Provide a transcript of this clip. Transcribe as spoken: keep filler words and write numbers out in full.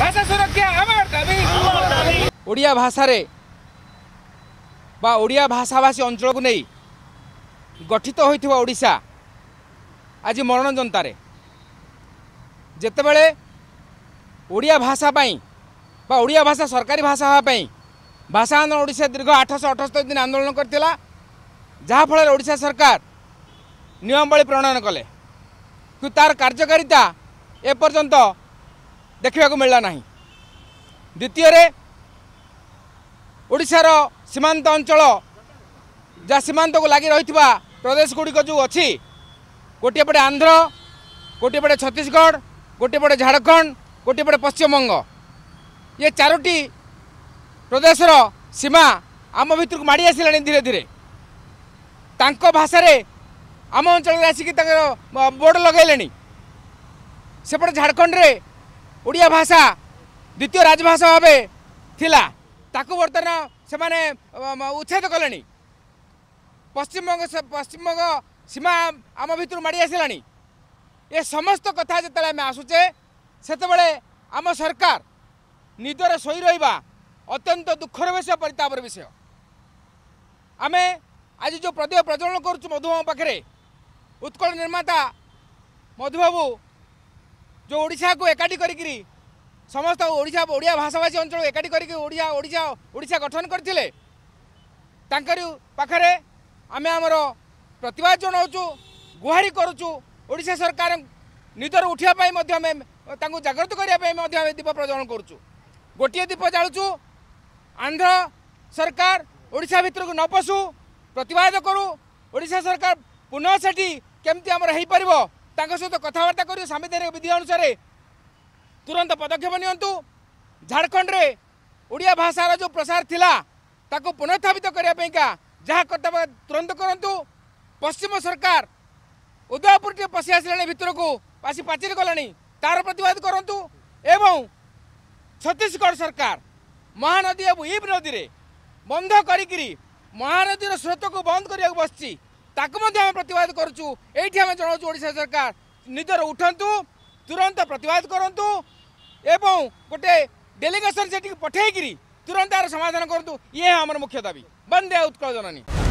भाषा सुरक्षा आमर दाबी ओडिया भाषा रे बा ओडिया भाषाभाषी अंचल को नहीं गठित होइथिबा ओडिशा आज मरण जनतारे जेतेबेले ओडिया भाषा पाई बा ओडिया भाषा सरकारी भाषा हवा पाई भाषा आंदोलन ओडिशा दीर्घ आठश अठहत्तर दिन आंदोलन करथिला जहा फल ओडिशा सरकार नियमावली प्रणयन कले कि तार कार्यकारिता एपर्यंत देखा मिलला नहीं। द्वितीय ओडिशार सीमांत अंचल जहाँ सीमांत को लगी रही प्रदेश गुड़िक जो अच्छी गोटे पटे आंध्र गोटे पटे छत्तीसगढ़ गोटे पटे झारखंड गोटे पटे पश्चिमबंग ये चारोटी प्रदेशर सीमा आम भितर को माड़ी आसला धीरे धीरे तांको भाषा रे आम अंचल आसिक बोर्ड लगेले सेपटे झारखंड रे ओडिया भाषा द्वितीय राजभाषा भाव थिला ताकू बर्तमान से माने उच्छेद कले पश्चिमबंग पश्चिमबंग सीमा आम भितर माड़ी आसला ये समस्त कथा जो आम आसुचे से आम सरकार निदर शोई रहा अत्यंत दुखर विषय परितापर विषय आम आज जो प्रदीप प्रज्वलन करुँ मधुबाबू पाखे उत्कल निर्माता मधुबाबू जो ओडिशा को एकाठी करी समस्त ओडिशा ओडिया भाषाभाषी अंचल एकाठी करी ओडिया ओडिशा ओडिशा गठन करथिले तांकर पाखरे आमे हमर प्रतिवाद जनाउछु गुहारी करूछु ओडिशा सरकार निदर उठिया पाई मध्ये आमे तांको जागृत करिया पाई मध्ये आमे दीप प्रज्वलन करूछु गोटिए दीप जाळुछु आंध्र सरकार ओडिशा भितर को न पशु प्रतिवाद करू ओडिशा सरकार पुनः सेठी केमती आमर हो पार सहित कथबार्ता कर संवैधानिक विधि अनुसार तुरंत पदक्षेप नियंतु झारखंड रे ओडिया भाषार जो प्रसार थिला ताको पुनर्स्थापित करने जहाँ कर्तव्य तुरंत करंतु पश्चिम सरकार उदयपुर टे पशि आसला भितर को आसी पाचेरी गलानी तार प्रतिवाद करंतु एवं छत्तीसगढ़ सरकार महानदी एवं इब नदी रे बंध करी महानदीर स्रोत को बंद करने बसची ताकू आम प्रतिवाद करुचु एठी आम जनाऊँ ओडिशा सरकार निदर उठंतु तुरंत प्रतिवाद करंतु एवं गोटे डेलीगेशन से पठेकरी तुरंत यार समाधान करंतु ये आम मुख्य दाबी। वंदे उत्कल जननी।